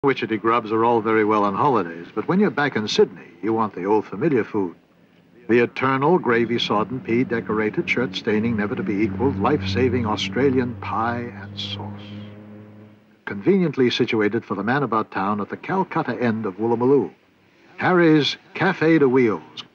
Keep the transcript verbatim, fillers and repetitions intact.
Wichita grubs are all very well on holidays, but when you're back in Sydney, you want the old familiar food. The eternal gravy-sodden, pea-decorated, shirt-staining, never-to-be-equaled, life-saving Australian pie and sauce. Conveniently situated for the man about town at the Calcutta end of Woolloomooloo. Harry's Café de Wheels.